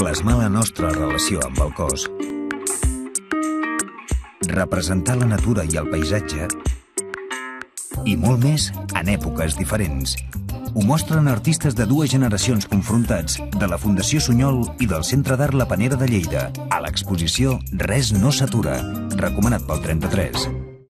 plasmar la nostra relació amb el cos, representar la natura i el paisatge i molt més en èpoques diferents. Ho mostren artistes de dues generacions confrontats, de la Fundació Sunyol i del Centre d'Art La Panera de Lleida, a l'exposició Res no s'atura, recomanat pel 33.